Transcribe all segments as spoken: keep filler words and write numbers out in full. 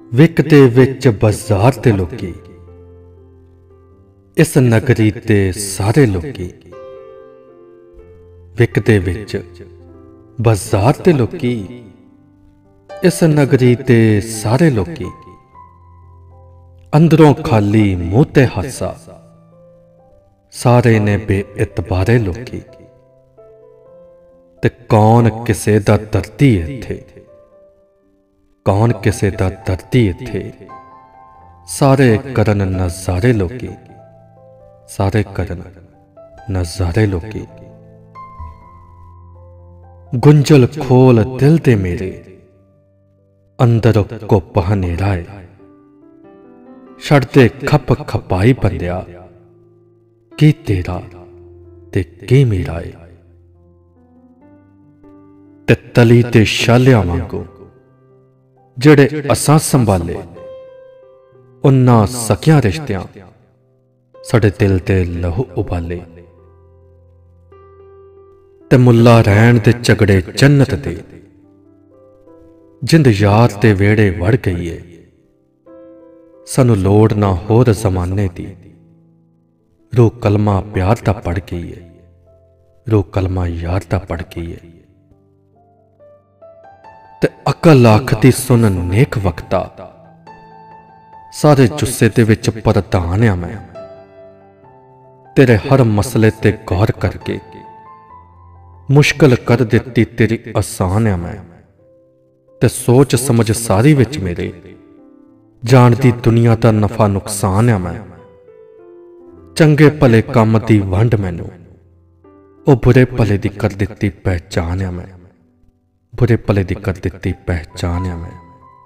ਵਿਕਦੇ ਵਿੱਚ ਬਾਜ਼ਾਰ ਤੇ ਲੋਕੀ, ਇਸ ਨਗਰੀ ਤੇ ਸਾਰੇ ਲੋਕੀ। ਵਿਕਦੇ ਵਿੱਚ ਬਾਜ਼ਾਰ ਤੇ ਲੋਕੀ, ਇਸ ਨਗਰੀ ਤੇ ਸਾਰੇ ਲੋਕੀ। ਅੰਦਰੋਂ ਖਾਲੀ ਮੂੰਹ ਤੇ ਹਾਸਾ, ਸਾਰੇ ਨੇ ਬੇਇਤਬਾਰੇ ਲੋਕੀ। ਤੇ ਕੌਣ ਕਿਸੇ ਦਾ ਦਰਦੀ ਇੱਥੇ, ਕੌਣ ਕਿਸੇ ਦਾ ਦਰਦੀ ਇੱਥੇ। ਸਾਰੇ ਕਰਨ ਨਜ਼ਾਰੇ ਲੋਕੀ, ਸਾਰੇ ਕਰਨ ਨਜ਼ਾਰੇ ਲੋਕੀ। ਗੁੰਝਲ ਖੋਲ ਦਿਲ ਦੇ ਮੇਰੇ, ਅੰਦਰ ਘੁੱਪ ਹਨੇਰਾ ਏ। ਛੱਡਦੇ ਖੱਪ ਖਪਾਈ ਬੰਦਿਆ, ਕੀ ਤੇਰਾ ਤੇ ਕੀ ਮੇਰਾ ਏ। ਤੇ ਤਲੀ ਤੇ ਛਾਲਿਆਂ ਵਾਂਗੂ ਜਿਹੜੇ ਅਸਾਂ ਸੰਭਾਲੇ, ਉਨ੍ਹਾਂ ਸਕਿਆਂ ਰਿਸ਼ਤਿਆਂ ਸਾਡੇ ਦਿਲ ਤੇ ਲਹੂ ਉਬਾਲੇ। ਤੇ ਮੁੱਲਾ ਰਹਿਣ ਦੇ ਝਗੜੇ ਜੰਨਤ ਦੇ, ਜਿੰਦ ਯਾਰ ਤੇ ਵੇੜੇ ਵੜ ਗਈ ਏ। ਸਾਨੂੰ ਲੋੜ ਨਾ ਹੋਰ ਜ਼ਮਾਨੇ ਦੀ, ਰੂਹ ਕਲਮਾ ਪਿਆਰ ਦਾ ਪੜ ਗਈ ਏ, ਰੂਹ ਕਲਮਾ ਯਾਰ ਦਾ ਪੜ ਗਈ ਏ। ਤੇ ਅਕਲ ਆਖਦੀ ਸੁਣ ਨੇਕ ਵਕਤਾ, ਸਾਰੇ ਜੁੱਸੇ ਦੇ ਵਿੱਚ ਪ੍ਰਧਾਨ ਆ ਮੈਂ। ਤੇਰੇ ਹਰ ਮਸਲੇ ਤੇ ਗੌਰ ਕਰਕੇ, ਮੁਸ਼ਕਲ ਕਰ ਦਿੱਤੀ ਤੇਰੀ ਆਸਾਨ ਆ ਮੈਂ। ਤੇ ਸੋਚ ਸਮਝ ਸਾਰੀ ਵਿੱਚ ਮੇਰੇ, ਜਾਣਦੀ ਦੁਨੀਆ ਦਾ ਨਫਾ ਨੁਕਸਾਨ ਆ ਮੈਂ। ਚੰਗੇ ਭਲੇ ਕੰਮ ਦੀ ਵੰਡ ਮੈਨੂੰ, ਉਹ ਬੁਰੇ ਭਲੇ ਦੀ ਕਰ ਦਿੱਤੀ ਪਹਿਚਾਨ ਆ ਮੈਂ, ਬੁਰੇ ਭਲੇ ਦੀ ਕਰ ਦਿੱਤੀ ਪਹਿਚਾਨ ਆ ਮੈਂ।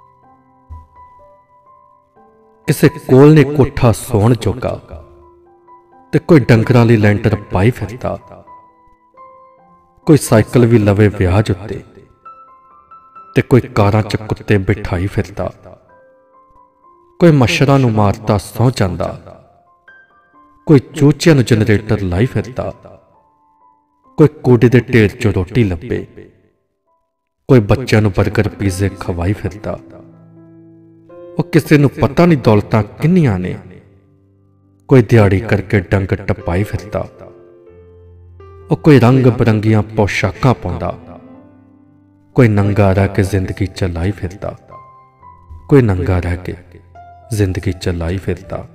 ਕਿਸੇ ਕੋਲ ਨੇ ਕੋਠਾ ਸੌਣ ਜੋਗਾ, ਤੇ ਕੋਈ ਡੰਗਰਾਂ ਲਈ ਲੈਂਟਰ ਪਾਈ ਫਿਰਦਾ। ਕੋਈ ਸਾਈਕਲ ਵੀ ਲਵੇ ਵਿਆਜ ਉੱਤੇ, ਤੇ ਕੋਈ ਕਾਰਾਂ 'ਚ ਕੁੱਤੇ ਬਿਠਾਈ ਫਿਰਦਾ। ਕੋਈ ਮੱਛਰਾਂ ਨੂੰ ਮਾਰਦਾ ਸੌ ਜਾਂਦਾ, ਕੋਈ ਚੂਚਿਆਂ ਨੂੰ ਜਨਰੇਟਰ ਲਾਈ ਫਿਰਦਾ। ਕੋਈ ਕੂੜੇ ਦੇ ਢੇਰ 'ਚੋਂ ਰੋਟੀ ਲੱਭੇ, ਕੋਈ ਬੱਚਿਆਂ ਨੂੰ ਬਰਗਰ ਪੀਜ਼ੇ ਖਵਾਈ ਫਿਰਦਾ। ਉਹ ਕਿਸੇ ਨੂੰ ਪਤਾ ਨਹੀਂ ਦੌਲਤਾਂ ਕਿੰਨੀਆਂ ਨੇ, ਕੋਈ ਦਿਹਾੜੀ ਕਰਕੇ ਡੰਗ ਟਪਾਈ ਫਿਰਦਾ। ਉਹ ਕੋਈ ਰੰਗ ਬਰੰਗੀਆਂ ਪੋਸ਼ਾਕਾਂ ਪਾਉਂਦਾ, ਕੋਈ ਨੰਗਾ ਰਹਿ ਕੇ ਜ਼ਿੰਦਗੀ ਚਲਾਈ ਫਿਰਦਾ, ਕੋਈ ਨੰਗਾ ਰਹਿ ਕੇ ਜ਼ਿੰਦਗੀ ਚਲਾਈ ਫਿਰਦਾ।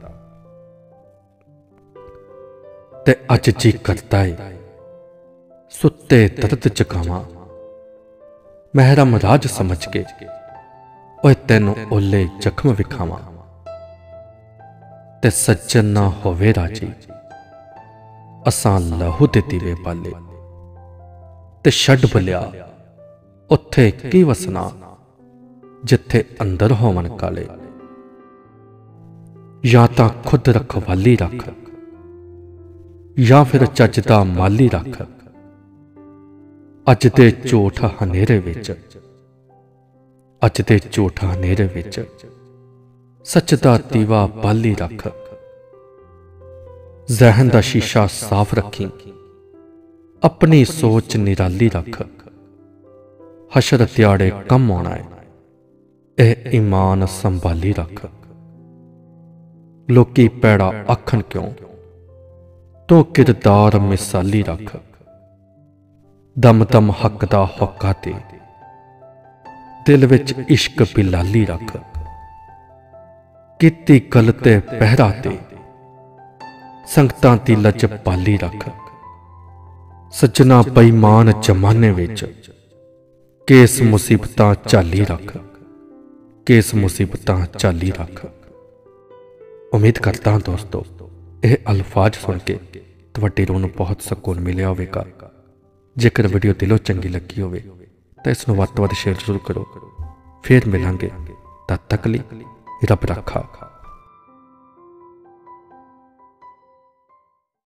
ਤੇ ਅੱਜ ਜੀ ਕਰਦਾ ਏ ਸੁੱਤੇ ਦਰਦ ਜਗਾਵਾਂ, ਮਹਿਰਮ ਰਾਜ ਸਮਝ ਕੇ ਓਏ ਤੈਨੂੰ ਓਲੇ ਜ਼ਖਮ ਵਿਖਾਵਾਂ। ਤੇ ਸੱਜਣ ਨਾ ਹੋਵੇ ਰਾਜੀ, ਅਸਾਂ ਲਹੂ ਦੇ ਦੀਵੇ ਬਾਲੇ। ਤੇ ਛੱਡ ਬਲਿਆ ਉੱਥੇ ਕੀ ਵਸਣਾ, ਜਿੱਥੇ ਅੰਦਰ ਹੋਵਨ ਕਾਲੇ। ਜਾਂ ਤਾਂ ਖੁਦ ਰਖਵਾਲੀ ਰੱਖ, ਜਾਂ ਫਿਰ ਚੱਜ ਦਾ ਮਾਲੀ ਰੱਖ। ਅੱਜ ਦੇ ਝੂਠ ਹਨੇਰੇ ਵਿੱਚ, ਅੱਜ ਦੇ ਝੂਠ ਹਨੇਰੇ ਵਿੱਚ ਸੱਚ ਦਾ ਦੀਵਾ ਬਾਲੀ ਰੱਖ। ਜ਼ਹਿਨ ਦਾ ਸ਼ੀਸ਼ਾ ਸਾਫ਼ ਰੱਖੀ, ਆਪਣੀ ਸੋਚ ਨਿਰਾਲੀ ਰੱਖ। ਹਸ਼ਰ ਦਿਹਾੜੇ ਕੰਮ ਆਉਣਾ ਏ, ਇਹ ਈਮਾਨ ਸੰਭਾਲੀ ਰੱਖ। ਲੋਕੀ ਪੈੜਾ ਆਖਣ ਕਿਉਂ, ਤੂੰ ਕਿਰਦਾਰ ਮਿਸਾਲੀ ਰੱਖ। ਦਮ ਦਮ ਹੱਕ ਦਾ ਹੋਕਾ ਤੇ, ਦਿਲ ਵਿੱਚ ਇਸ਼ਕ ਬਿਲਾਲੀ ਰੱਖ। ਕੀਤੀ ਗੱਲ ਤੇ ਪਹਿਰਾ ਤੇ, ਸੰਗਤਾਂ ਦੀ ਲੱਜ ਪਾਲੀ ਰੱਖ। ਸੱਜਣਾ ਬੇਈਮਾਨ ਜ਼ਮਾਨੇ ਵਿੱਚ, ਕੇਸ ਮੁਸੀਬਤਾਂ ਝਾਲੀ ਰੱਖ, ਕੇਸ ਮੁਸੀਬਤਾਂ ਝਾਲੀ ਰੱਖ। ਉਮੀਦ ਕਰਦਾ ਹਾਂ ਦੋਸਤੋ, ਇਹ ਅਲਫਾਜ਼ ਸੁਣ ਕੇ ਤੁਹਾਡੀ ਰੂਹ ਨੂੰ ਬਹੁਤ ਸਕੂਨ ਮਿਲਿਆ ਹੋਵੇਗਾ। ਜੇਕਰ ਵੀਡੀਓ ਦਿਲੋਂ ਚੰਗੀ ਲੱਗੀ ਹੋਵੇ ਤਾਂ ਇਸ ਨੂੰ ਵੱਧ ਤੋਂ ਵੱਧ ਸ਼ੇਅਰ ਜ਼ਰੂਰ ਕਰੋ। ਫੇਰ ਮਿਲਾਂਗੇ, ਤਦ ਤੱਕ ਲਈ ਰੱਬ ਰਾਖਾ।